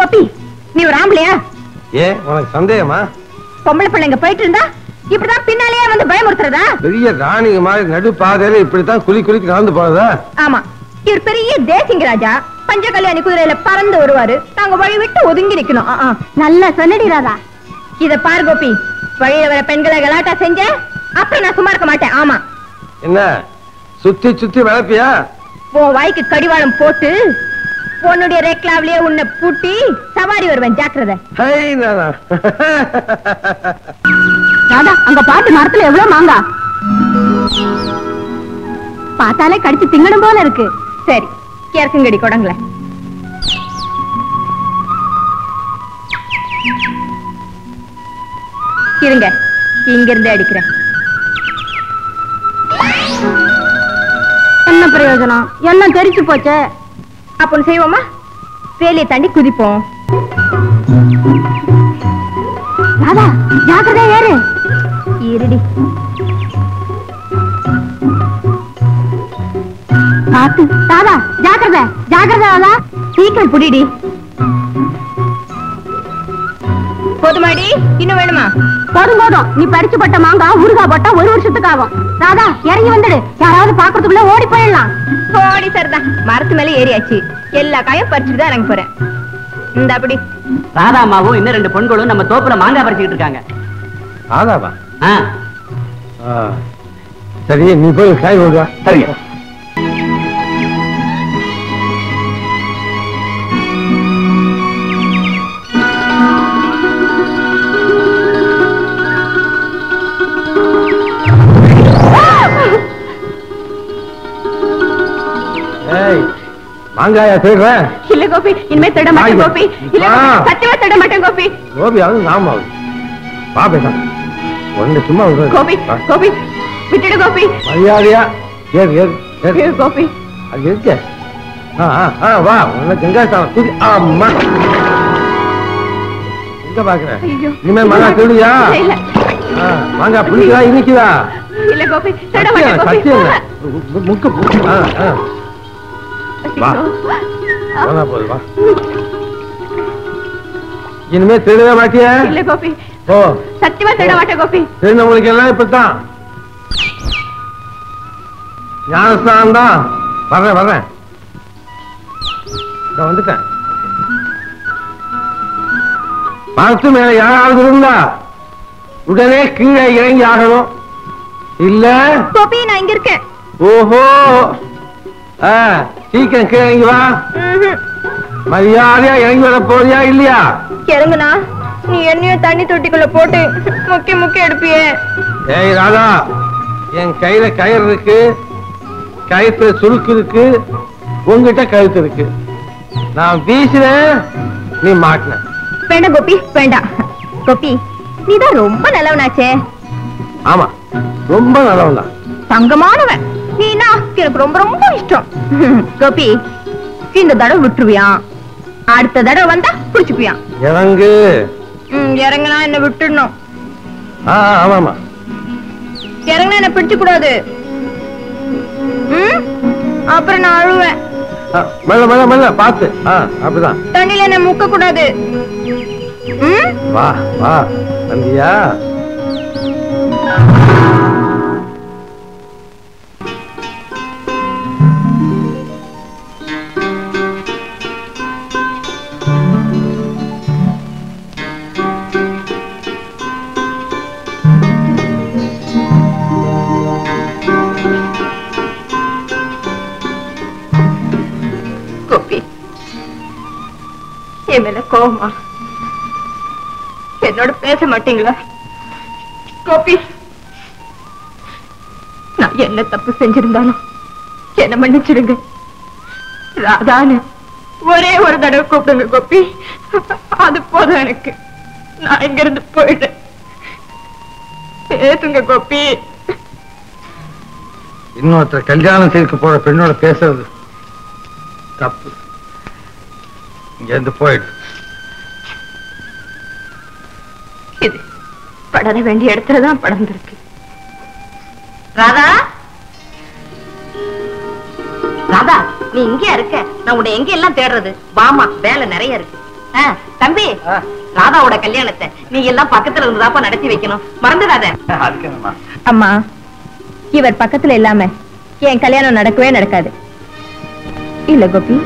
கோபி, நீ ஒரு ஆம்பளையா? ஏ உனக்கு சந்தேகமா? பொம்பளை பிள்ளைங்க போயிட்டு இருந்தா இப்படிதான் பின்னாலேயே வந்து பயமுறுத்துறதா? பெரிய ராணிங்க மாதிரி நடு பாதையில இப்படித்தான் குளிக்கு நடந்து போறதா? ஆமா, இவர் பெரிய தேசிங்க ராஜா. பஞ்ச கல்யாணி குதிரையில பறந்து வருவாரு. நாங்க வழி விட்டு ஒதுங்கி நிக்கணும். நல்ல சொன்னடி ராதா. இத பாரு கோபி, வழியில வர பெண்களை கலாட்டா செஞ்ச அப்புறம் நான் சும்மா இருக்க மாட்டேன். ஆமா. என்ன சுத்தி சுத்தி வளர்ப்பியா? உன் வாய்க்கு கடிவாளம் போட்டு உன்னுடைய ரேக்லாவிலேயே உன்னை பூட்டி சவாரி வருவேன். ஜாக்கிரதை. ராதா, அங்க பாட்டு மரத்துல எவ்வளவு மாங்கா பார்த்தாலே கடிச்சு திங்கணும் போல இருக்கு. சரி, கேர்க்குங்கடி கொடங்கள. இருங்க, இங்க இருந்து அடிக்கிறேன். என்ன பிரயோஜனம்? என்ன தெரிச்சு போச்சு. அப்ப செய்வோமா? வேலையை தாண்டி குதிப்போம். ராதா, ஜாக்கிரதை ஏறு. இருடி. பாத்து ராதா, ஜாக்கிரதை ஜாக்கிரதை ராதா. சீக்கிரம் புடிடி. போதுமாடி? இன்னும் வேணுமா? போதும் போதும். நீ பறிச்சு பட்ட மாங்கா ஊறுகா போட்டா 1 வருஷத்துக்கு ஆகும். ராதா, இறங்கி வந்துடு. யாராவது பாக்குறதுக்குள்ள ஓடி போயிடலாம். ஓடி சரிதான். மரத்து மேல ஏறியாச்சு. எல்லா காயும் பறிச்சுட்டு தான் இறங்க போறேன். இந்த அப்படி ராதா அம்மாவும் இன்னும் 2 பெண்களும் நம்ம தோப்புல மாங்காய் பறிச்சுட்டு இருக்காங்க. ராதாவா? சரி, நீ போய் காய் போடுவா. சரிங்க. மாங்காயா தேடுறேன்? இல்ல கோபி, இனிமே தேட மாட்டேன் கோபி. இல்ல, சத்தியமா தேட மாட்டேன் கோபி. கோபி, அது நாம வா பேசாம. ஒண்ணு சும்மா கோபி, கோபி விட்டுடு கோபி. மரியாதையா ஏறு ஏறு ஏறு கோபி. அது இருக்கு. வா, உன்னை கங்காசாமி குதி. அம்மா, எங்க பாக்குறேன்? இனிமே மாங்கா தேடுயா? மாங்கா பிடிக்குதா இனிக்குதா? இல்ல கோபி, தேட மாட்டேன் கோபி. சத்தியம் முக்கு. வா, போனா போது வா. இனிமே தேடவே மாட்டியா? இல்ல கோபி. ஓ, சத்தியமா தேட மாட்டேன் கோபி. தெரிஞ்சவங்களுக்கு எல்லாம் இப்பதான் ஞானஸ்தானம் தான். வர்றேன். வந்துட்டேன். மரத்து மேல யாராவது இருந்தா உடனே கீழே இறங்கி ஆகணும். இல்ல கோபி, நான் இங்க இருக்கேன். ஓஹோ, சீக்கிரம் கீழே இறங்கி வா. மரியாதையா இறங்கி வர போறியா இல்லையா? இறங்குனா நீ என்னையும் தண்ணி தொட்டிக்குள்ள போட்டு முக்கி எடுப்பியே. ஏய் ராதா, என் கையில கயிறு இருக்கு, கயிற்றுல சுருக்கு இருக்கு, உங்ககிட்ட கழுத்து இருக்கு. நான் வீசினேன், நீ மாட்டின. வேண்டாம் கோபி, வேண்டாம். கோபி, நீதான் ரொம்ப நல்லவனாச்சே. ஆமா, ரொம்ப நல்லவன் தான். தங்கமானவன் நீனா. எனக்கு ரொம்ப ரொம்ப இஷ்டம். கோபி, இந்த தடவை விட்டுருவியா? அடுத்த தடவை வந்தா புடிச்சுப்பியா? இறங்கு. இறங்கினா என்ன விட்டுடணும். ஆமா, இறங்கினா என்ன பிடிச்சு கூடாது. அப்புறம் நான் அழுவேன். மெல்ல பாத்து. அப்படிதான். தண்ணில என்ன முக்க கூடாது. வா வந்தியா? என் மேல கோவமா? என்னோட பேச மாட்டீங்களா? கோபி, நான் என்ன தப்பு செஞ்சிருந்தாலும் என்ன மன்னிச்சிடுங்க. ராதான்னு ஒரே ஒரு தடவை கூப்பிடுங்க கோபி. அது போதும் எனக்கு. நான் இங்க இருந்து போயிட்டேன். பேசுங்க கோபி. இன்னொருத்தர் கல்யாணம் செய்து போற பெண்ணோட பேசுறது தப்பு. இங்க இருந்து போயிடு. இது படர வேண்டிய இடத்துலதான் படர்ந்திருக்கு. ராதா, ராதா, நீ இங்கே இருக்க. நான் உன்னை எங்க எல்லாம் தேடுறது? வாமா, வேலை நிறைய இருக்கு. தம்பி, ராதாவோட கல்யாணத்தை நீ எல்லாம் பக்கத்துல இருந்துதாப்பா நடத்தி வைக்கணும், மறந்துடாத. அம்மா, இவர் பக்கத்துல இல்லாம என் கல்யாணம் நடக்கவே நடக்காது. இல்ல கோபி?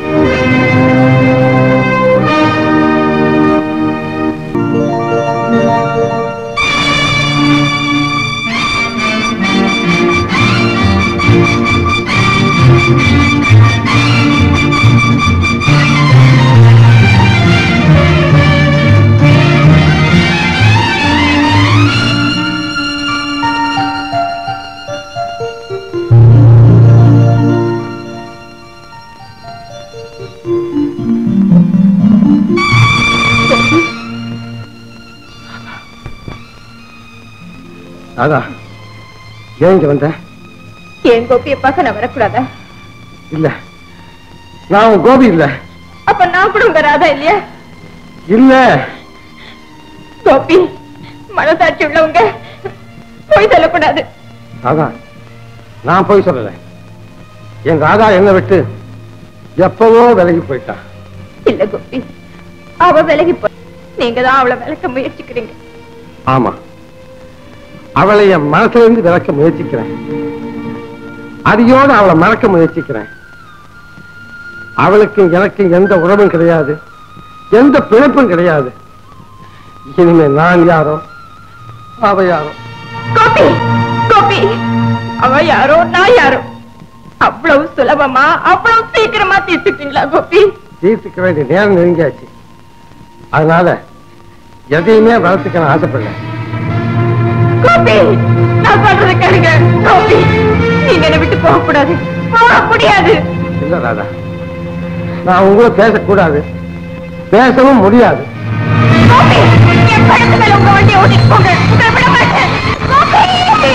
ராதா, ஏன் இங்க வந்த? ஏன் கோபியை பார்க்க நான் வரக்கூடாதா? இல்ல, நான் கோபி இல்ல. அப்ப நான் கூட உங்க ராதா இல்லையா? இல்ல கோபி, மனசாட்சி உள்ளவங்க போய் சொல்லக்கூடாது. ராதா, நான் போய் சொல்லல. என் ராதா என்ன விட்டு எப்பவோ விலகி போயிட்டா. இல்ல கோபி, அவ விலகி போய் நீங்க தான் அவளை விளக்க முயற்சிக்கிறீங்க. ஆமா, அவளை என் மனசுல இருந்து விளக்க முயற்சிக்கிறேன். அதையோடு அவளை மறக்க முயற்சிக்கிறேன். அவளுக்கும் எனக்கும் எந்த உறவும் கிடையாது, எந்த பிணைப்பும் கிடையாது. இனிமே நான் யாரோ அவ யாரோ. கோபி, கோபி, அவ யாரோ நான் யாரோ அவ்வளவு சுலபமா அவ்வளவு சீக்கிரமா தீர்த்துட்டீங்களா கோபி? தீர்த்துக்க வேண்டிய நேரம் நெருங்கியாச்சு. அதனால எதையுமே வளர்த்துக்க நான் ஆசைப்படல. கோபி, நான் சொல்றது கேளுங்க. கோபி, நீங்க என்ன விட்டு போக கூடாது, போக முடியாது. இல்ல ராதா, நான் உங்களை பேசக்கூடாது, பேசவும் முடியாது. கோபி, என் படத்து மேல உங்க வண்டி ஓட்டிட்டு போங்க, உங்களை விட மாட்டேன். கோபி,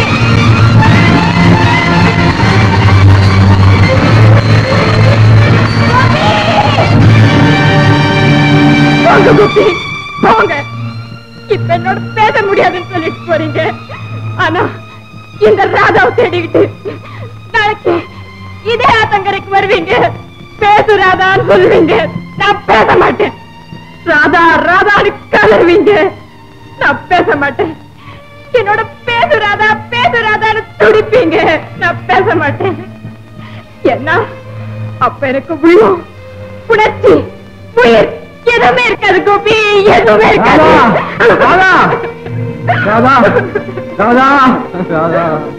போங்க கோபி, போங்க. இப்ப என்னோட பேச முடியாதுன்னு சொல்லிட்டு போறீங்க. ஆனா இந்த ராதாவை தேடிக்கிட்டு நாளைக்கு இதே ஆத்தங்கரைக்கு வருவீங்க. பேசு ராதான்னு சொல்லுவீங்க, நான் பேச மாட்டேன். ராதா ராதான்னு கலருவீங்க, நான் பேச மாட்டேன். என்னோட பேசு ராதான்னு துடிப்பீங்க, நான் பேச மாட்டேன். என்ன அப்ப எனக்கு உள்ளம், உணர்ச்சி, உயிர் எதுவுமே இருக்காது கோபி, எதுவுமே இருக்காது. ராதா, ராதா, ராதா, ராதா.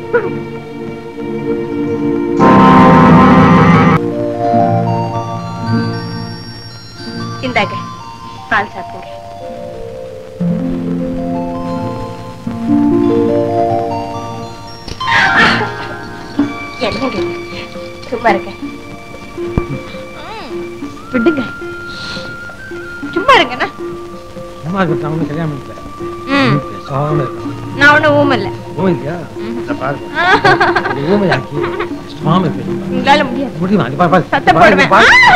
இந்தாங்க, பால் சாப்பிடுங்க. என்னங்க சும்மா இருக்க, விடுங்க. சும்மா இருங்கண்ணா. கல்யாணம் பண்ணல. நான் ஒண்ணு ஊமை இல்ல. உங்களால முடியாது. சத்தம் போடுவேன்.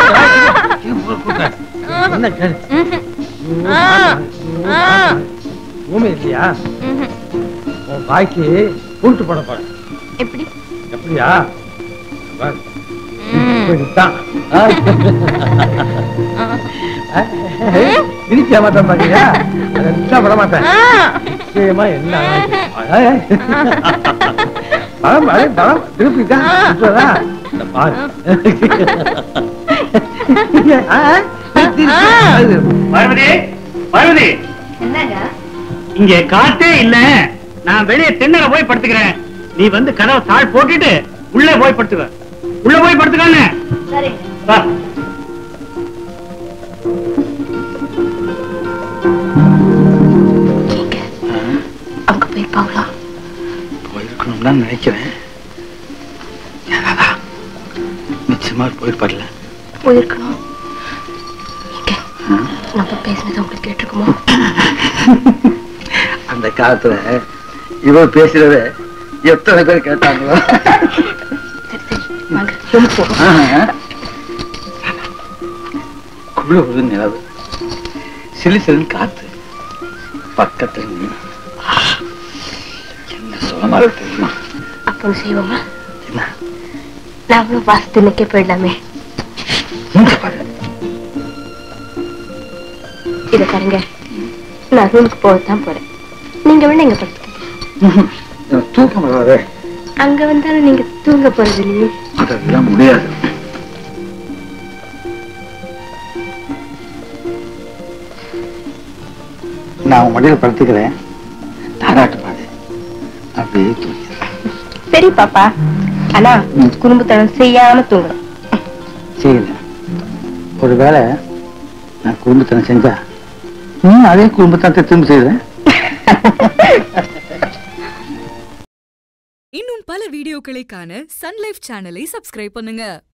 ஊமை இல்லையா? உன் வாய்க்கு பூட்டு போட போறேன். எப்படி? எப்படியா? திருப்பி மாட்டேன் பாக்கியா? அதெல்லாம் விட மாட்டேன். நிச்சயமா என்ன திருப்பி இங்க காத்தே இல்ல. நான் வெளியே திண்ணற போய் படுத்துக்கிறேன். நீ வந்து கதவை தாழ் போட்டுட்டு உள்ளே போய் படுத்துக்க. உள்ள போய் படுத்துக்கானே. அங்க போயிருப்பாங்களா? போயிருக்கணும் தான் நினைக்கிறேன். நிச்சயமா போயிருப்பார்ல. போயிருக்கணும். நம்ம பேசினது உங்களுக்கு கேட்டிருக்குமோ? அந்த காலத்துல இவ பேசுறத எத்தனை பேர் கேட்டாங்களோ. குழு நிலவு, சிலு சிலு காத்து, பக்கத்துல நீ. என்ன சுகமா தெரியுமா? அப்போ செய்வோமா? என்ன? நாங்களும் வாசத்துக்கே போயிடலாமே. இத பாருங்க, நான் ரூமுக்கு போகத்தான் போறேன். நீங்க வேணா இங்க படுத்துக்கோங்க. தூக்கம் வராதே. அங்க வந்தாலும் நீங்க தூங்க போறது இல்லையே. அதெல்லாம் முடியாது. நான் உன் மடியில படுத்துக்கிறேன். தாராட்டு பாடு. அப்படியே தூக்கிறேன். சரி பாப்பா, ஆனா குடும்பத்தனம் செய்யாம தூங்கணும். செய்யல. ஒருவேளை நான் குடும்பத்தனம் செஞ்சா நீ அதே குடும்பத்தனத்தை திரும்ப செய்யறேன். இன்னும் பல வீடியோக்களை காண சன் லைஃப் சேனலை சப்ஸ்கிரைப் பண்ணுங்க.